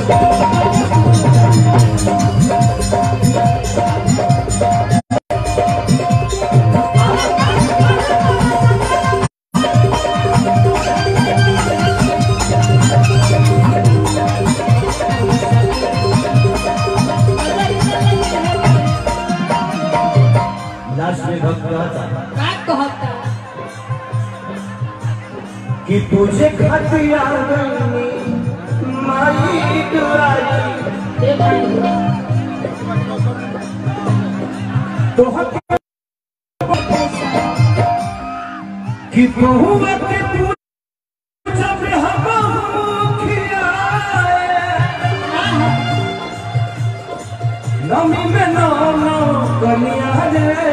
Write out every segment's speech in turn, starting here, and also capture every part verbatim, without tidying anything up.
कि तुझे खतिया माई दुआई तो कि तू के तू जब हम नमी में नो नो कनिया रे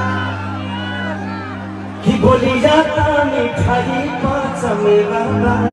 कि बोली जाता मिठाई पाँच मेरा